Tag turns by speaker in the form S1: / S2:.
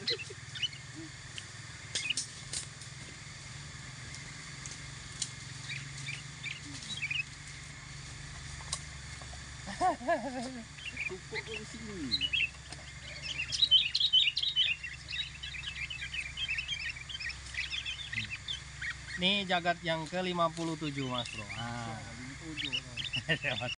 S1: Cukup ke sini.
S2: Nih jagat yang ke-57 Mas Bro. Nah.
S1: 57.